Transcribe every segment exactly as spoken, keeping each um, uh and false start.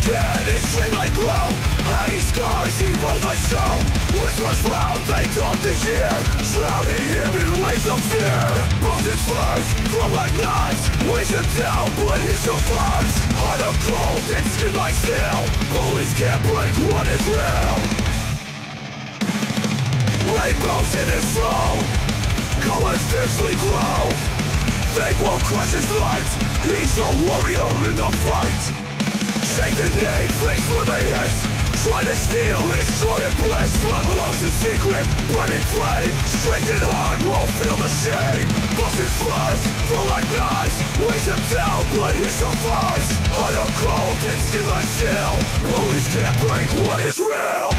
Can extremely glow. High scars evil my soul. Whispers loud they don't to hear. Shrouding him in waves of fear. Broken flames from like knives. Weighs him down but he survives. Heart of cold and skin like steel. Bullies can't break what is real. Rainbows in his soul. Colors fiercely glow. Fate won't crush his light. He's a warrior in the fight. Shake the name, face for the hits. Try to steal his joy and bliss. Blood loves his secret, burning flame. Strength and heart won't feel the shame. Busted flaws, full like knives. Weighs him down, but he survives. Heart of cold and skin like steel. Bullies can't break what is real.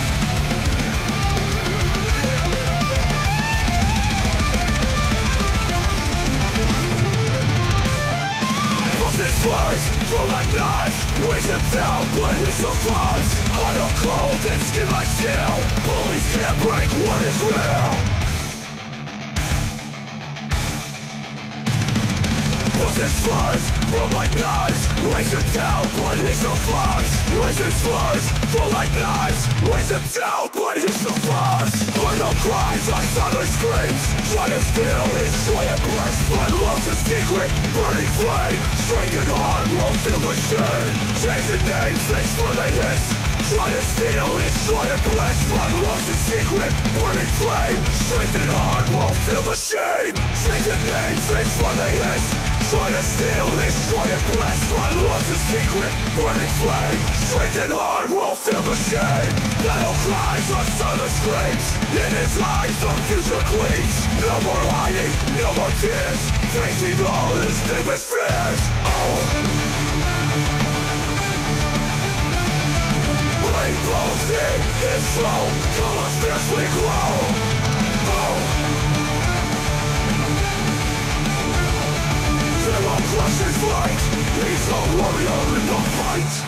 Busted flaws, full like knives. Weighs him down, but he survives. Heart of cold and skin like steel. Bullies can't break what is real. Busted flaws, full like knives. Weighs him down, but he survives. Weighs his flaws, full like knives. Weighs him down, but he survives. Heart of cries, like silent screams. Try to steal his joy and bliss. Blood loves his secret, burning flame. Strength and heart won't feel the shame. Chasing names, thanks for the hits. Try to steal his joy and bliss. Blood loves his secret, burning flame. Strength and heart won't feel the shame. Chasing names, thanks for the hits. Try to steal his joy and bliss. Blood loves his secret, burning flame. Strength and heart won't feel the shame. Battle cries on silent screams. In his eyes the future gleams. No more hiding, no more tears. Facing all his deepest fears. Oh. Rainbows in his soul. Colors fiercely glow. Oh. Till all crush his light. He's a warrior in the fight.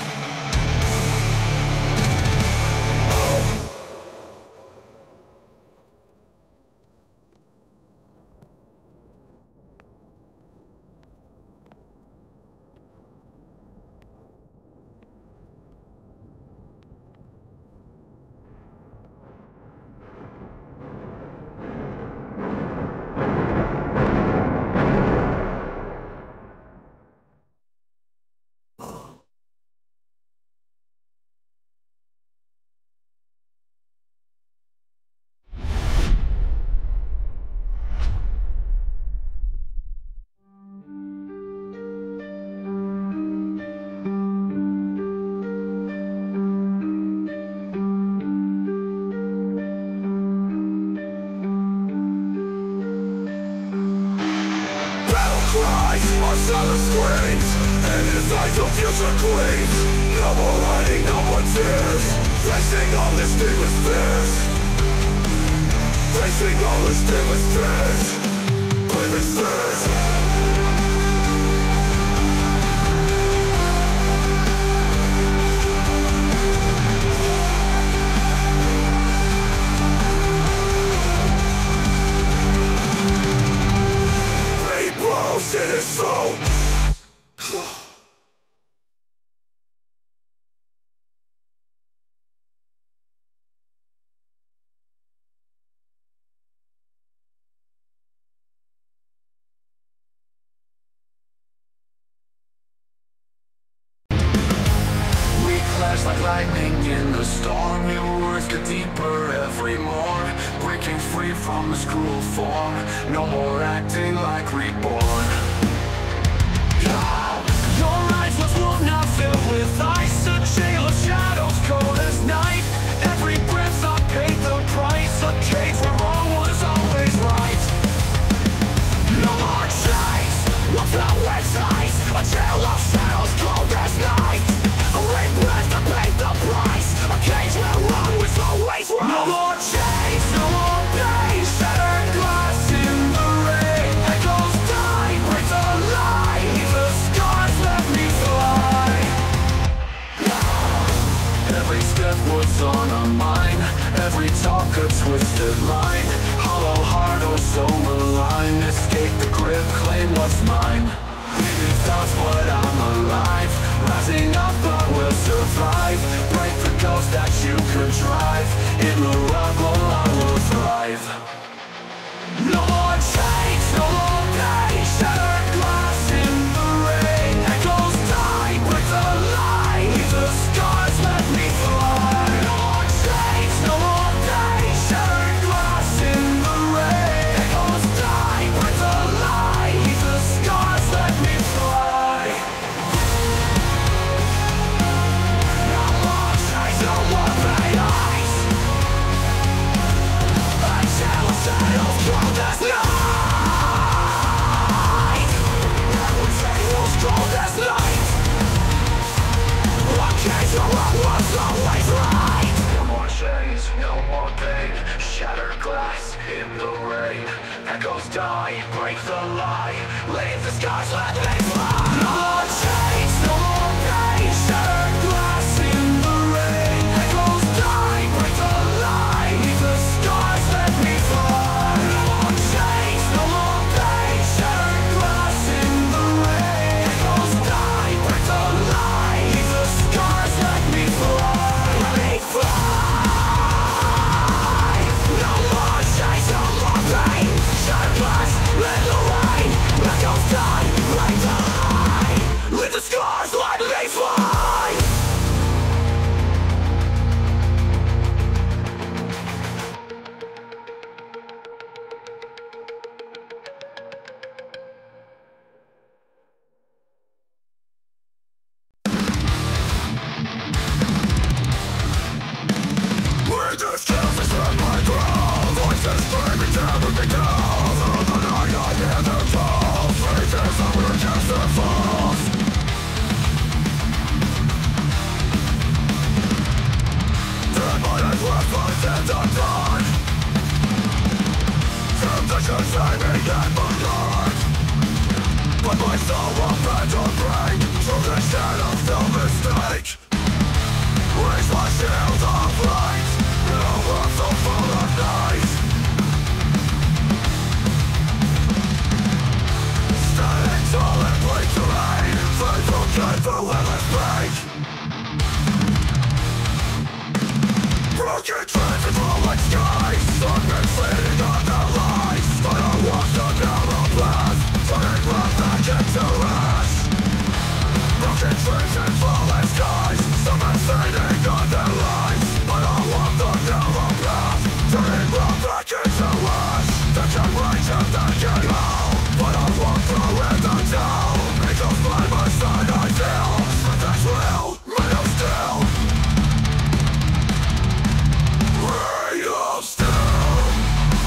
Our silent screams, and his eyes of future gleams. No more hiding, no more tears. Facing all his deepest fears. Facing all his deepest fears. Deepest fears. In his soul. We clash like lightning in the storm. Your words get deeper every morn. Breaking free from this cruel form. No more acting like reborn. Your eyes was wound now filled with ice. A jail of shadows cold as night. Every breath I paid the price. A cage where wrong was always right. No more chains, no flowers eyes. A jail of shadows cold as night. A rain breath that paid the price. A cage where wrong was always right. No more chains, no more pain. Shattered glass in the rain. Echoes die, breaks alive. The scars left me fly. Every step was on a mine. Every talk a twisted line. Hollow heart, oh so malign. Escape the grip, claim what's mine. Leaving thoughts, but I'm alive. Rising up, but will survive. Break the ghost that you contrive. In the rumble I will thrive. No more chains, no more pain. Shattered glass in the rain. Echoes die, break the line. Leave the scars, let me fly. No more chains, no more pain. Shattered glass in the rain. Echoes die, break the line. Leave the scars, let me fly. No more chains, no more pain. Ice. I shall settle from this night. I will settle from this night. One case, no one was always right. No more chains, no more pain. Shattered glass in the rain. Echoes die, break the lie. Leave the scars, let me fly. No more chains, no more pain. Shattered glass in the rain. Echoes die, break the lie. Leave the scars, let me fly. No more chains, no more pain. Shattered glass in the rain. Echoes die, break the lie. Leave the scars, let me fly. Let me fly. No more chains, no more pain. Shattered glass in the rain. Echoes die, break the lie. Leave the scars, let me fly. With the skills that spread my growl. Voices screaming down with me down. Through the night I hear their calls. Faces that will cast their falls. Dead bodies left undead undone. Temptations flaming in my heart. But my soul will bend or break. Through the shadows still mistake. Raise my shield of light. In a world so full of night. Standing tall and bleak terrain. Faithful guide the limitless break. Broken trees and rolling skies. Darkness fading on the lights. But I walk the narrow path. Turning right back into ash. Broken trees and falling skies. Summer fading on their lights. But I walk the narrow path. Turning right back into ash. That can reach and that can go. But I walk through in the down. Echoes by my side I feel. But that's real, made of steel. Made of steel.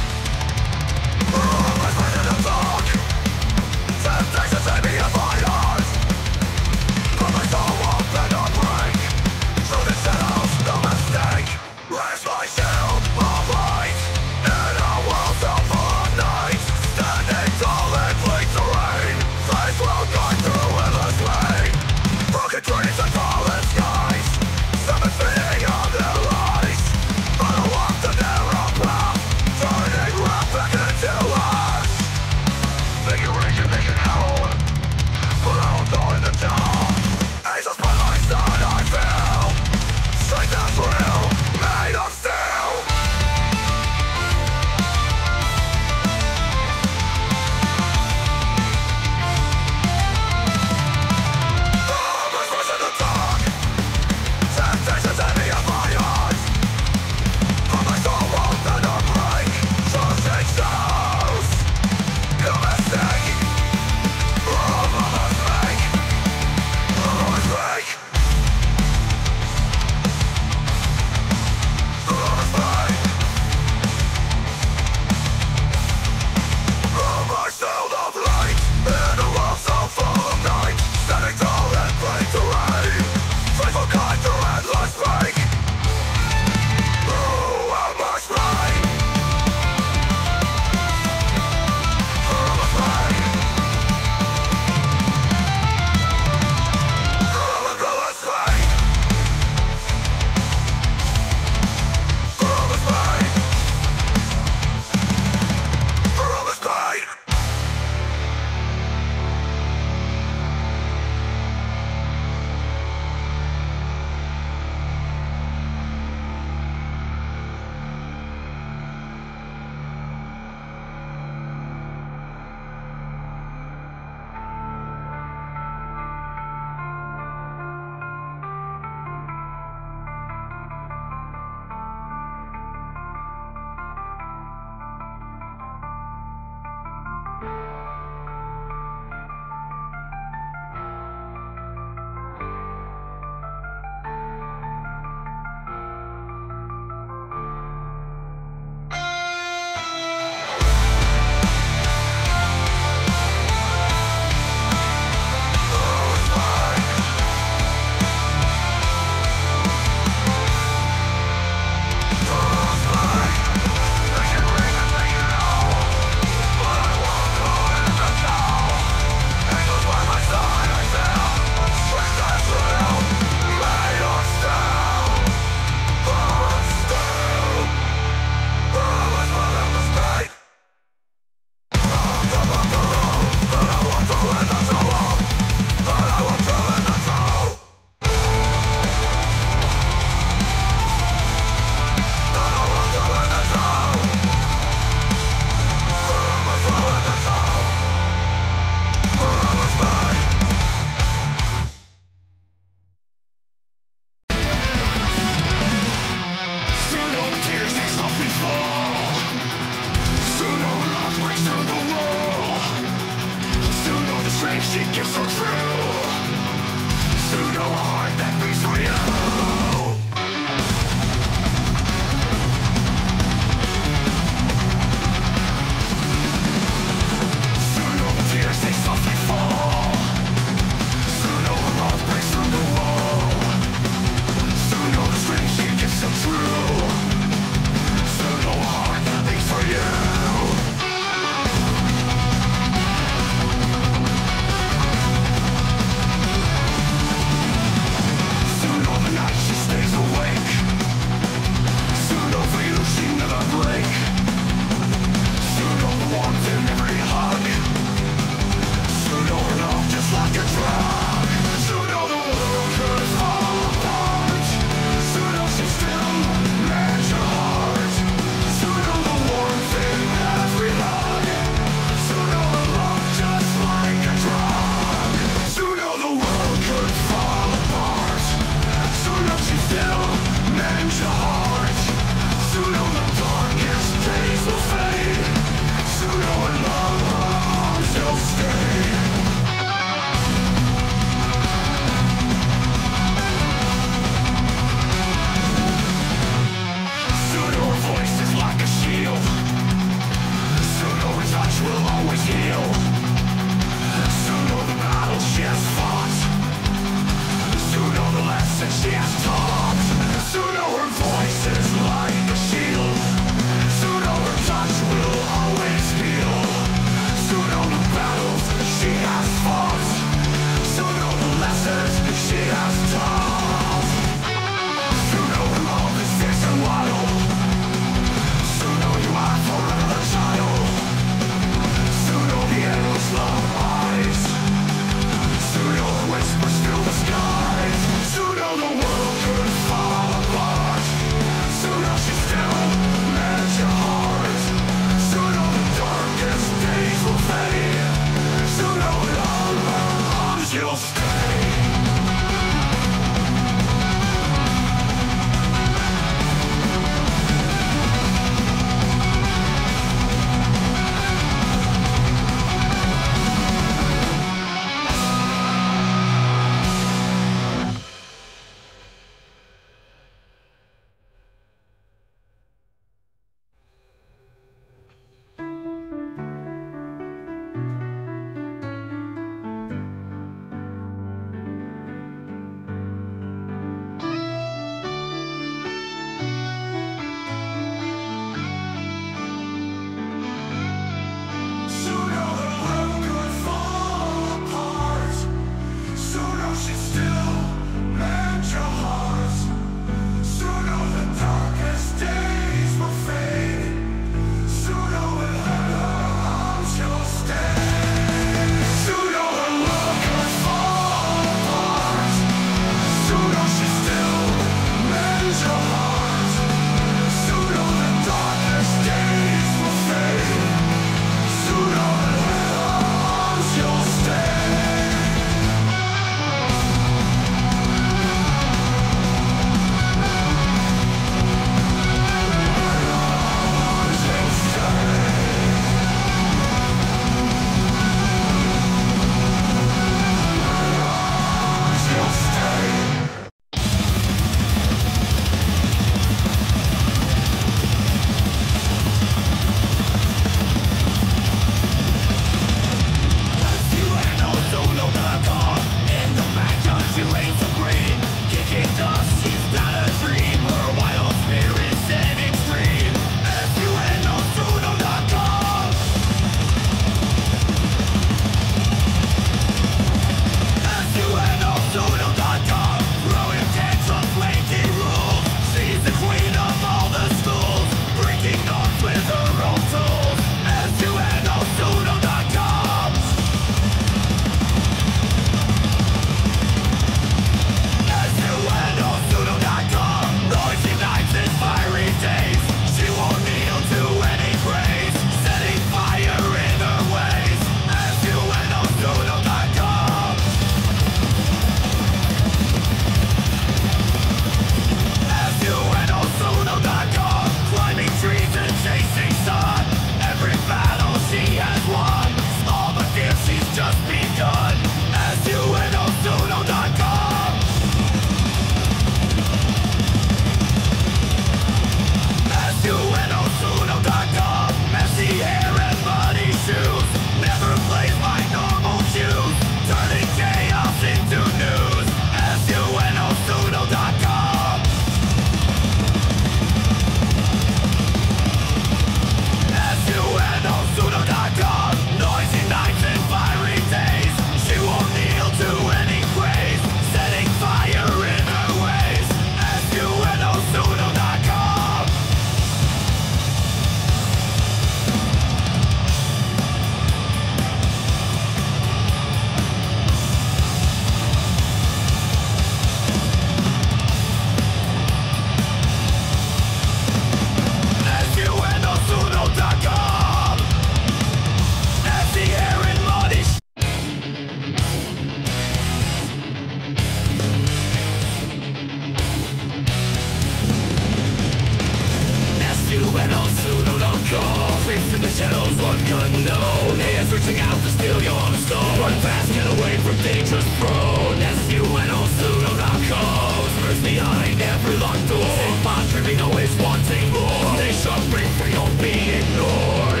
and all pseudo don't call. Creeps in the shadows, one unknown. Hands reaching out to steal your soul. Run fast, get away from dangerous prone. S U N O pseudo don't call. First behind every locked door. Same mind dreaming, always wanting more. They shall bring free, don't be ignored.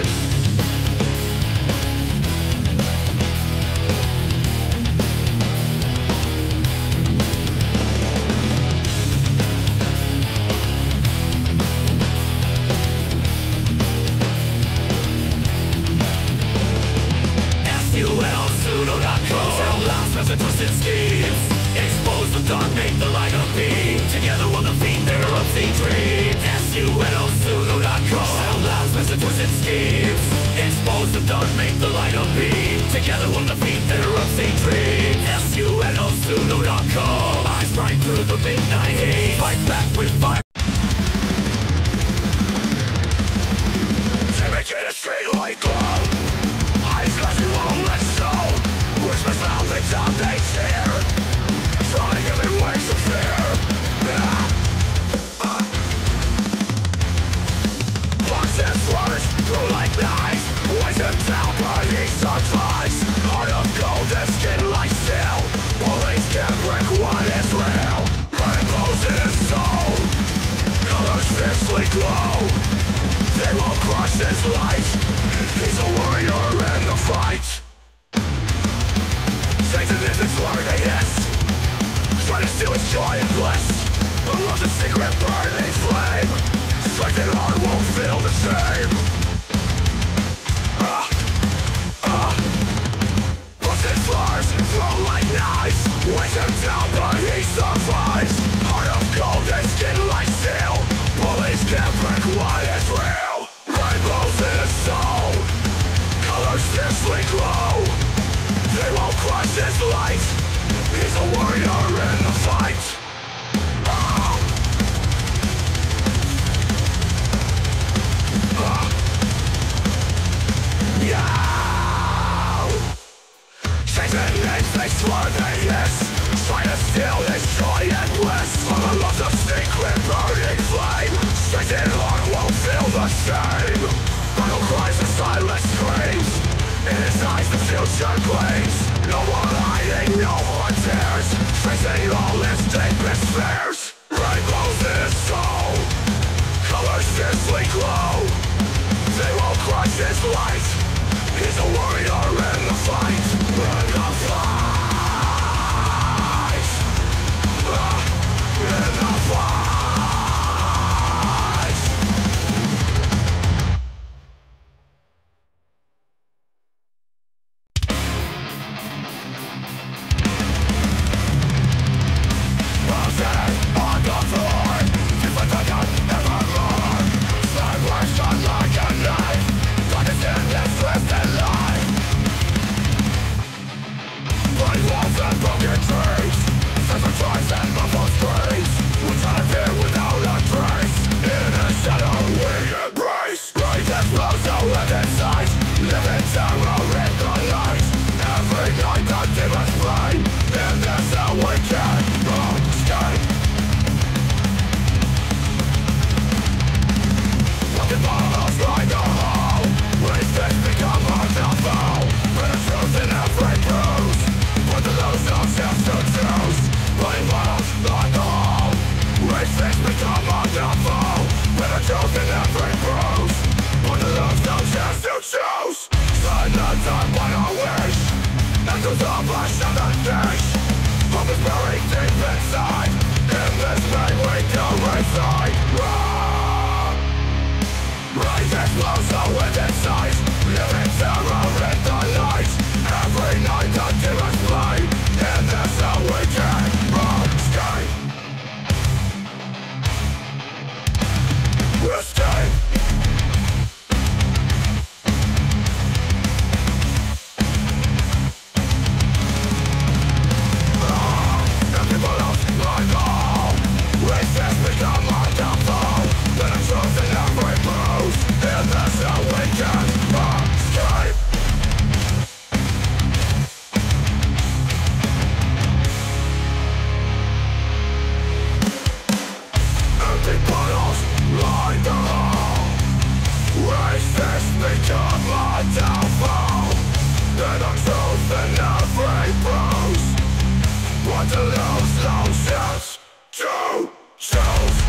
As a twisted schemes, expose the dark, make the light appear. Together we'll defeat their obscene dreams. S U N O pseudo dot com. Sound loud, as a twisted schemes, expose the dark, make the light appear. Together we'll defeat their obscene dreams. S U N O pseudo dot com. Eyes bright through the midnight haze. Fight back with fire. To make it a straight light glow. Eyes flashing won't let go. Whispers loud, they sound, they stare. Trying every way to fear. Boxes flourish through like knives. Poison down, but he survives. Heart of gold and skin like steel. Police can't break what is real. Rainbows in his soul. Colors fiercely glow. They won't crush his light. He's a warrior in the fight. Satan is its learning hiss. Trying to steal its joy and bliss. But love's a secret burning flame. Strength and heart won't feel the same. Ah, ah. Busted flowers throw like knives. Weighs him down but he survives. Heart of gold and skin like steel. Bullies can't break what is real. Rainbows in his soul. Colors fiercely glow. They won't crush his light. He's a warrior in the fight. Oh. Oh. Yeah. Satan is they swear they hiss. Trying to steal his joy and bliss. From the lost of secret burning flame. Satan heart won't feel the same. Battle cries and silent screams. In his eyes the future gleams. No one hiding, no one tears. Facing all his deepest fears. Rainbows in his soul. Colors fiercely glow. They won't crush his light. He's a warrior in the fight. In the fight. Ah, in the fight. People don't to lose those yes to self.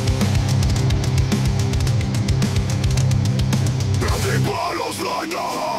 Bottles like a